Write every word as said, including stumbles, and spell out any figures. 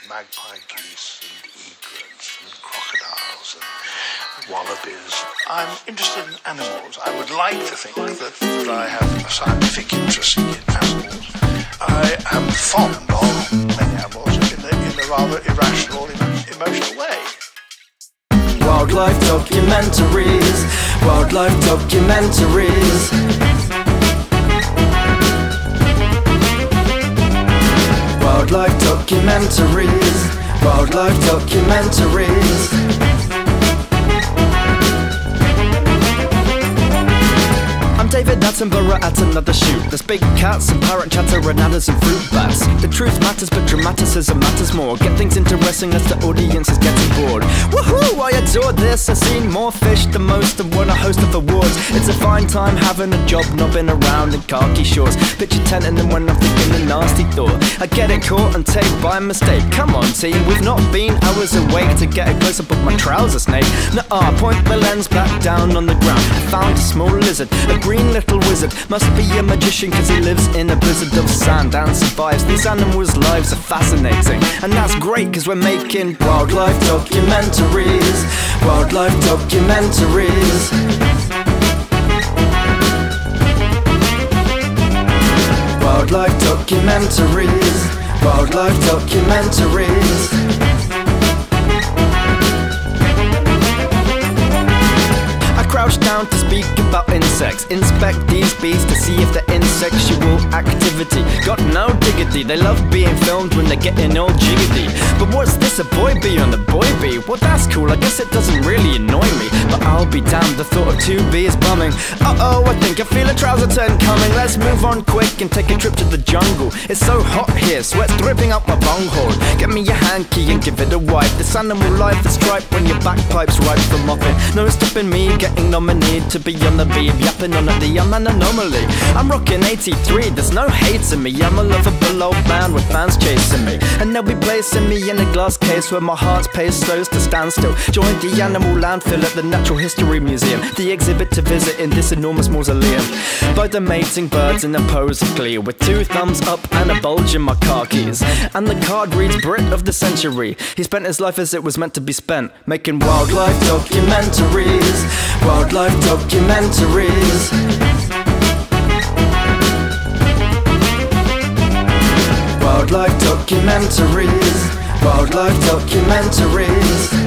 magpie geese and egrets and crocodiles and wallabies. I'm interested in animals. I would like to think that, that I have a scientific interest in animals. I am fond of many animals in a, in a rather irrational, emotional way. Wildlife documentaries, wildlife documentaries. Wildlife documentaries, wildlife documentaries. I'm David Attenborough at another shoot. There's big cats and parrot chatter and adders and fruit bats. The truth matters, but dramaticism matters more. Get things interesting as the audience is getting bored. Woohoo! I adore this. I've seen more fish than most and won a host of awards. It's a fine time having a job, knobbing around in khaki shorts. Picture tent and then when I'm thinking a nasty thought. I get it caught and taped by mistake. Come on team, we've not been hours awake to get a close up of my trouser snake. Nuh-uh, point my lens back down on the ground. I found a small lizard, a green little wizard. Must be a magician cause he lives in a blizzard of sand and survives. These animals' lives are fascinating, and that's great cause we're making wildlife documentaries. Wildlife documentaries. Wildlife documentaries. Wildlife documentaries. Crouch down to speak about insects. Inspect these bees to see if they're insexual activity. Got no diggity, they love being filmed when they're getting all jiggity. But what's this, a boy bee on the boy bee? Well that's cool, I guess it doesn't really annoy me. But I'll be damned, the thought of two bees bumming. Uh-oh, I think I feel a trouser turn coming. Let's move on quick and take a trip to the jungle. It's so hot here, sweat's dripping up my bunghole. Get me a hanky and give it a wipe. This animal life is striped when your bagpipe's ripe for mopping. No stopping me getting nominated to be on the beat, yapping on at the I'm an anomaly. I'm rocking eighty-three, there's no hate in me. I'm a lovable old man with fans chasing me, and they'll be placing me in a glass case where my heart's pace slows to stand still. Join the animal landfill at the Natural History Museum, the exhibit to visit in this enormous mausoleum. By the mating birds in a pose of glee, with two thumbs up and a bulge in my khakis. And the card reads Brit of the Century. He spent his life as it was meant to be spent, making wildlife documentaries. Wildlife documentaries. Wildlife documentaries. Wildlife documentaries.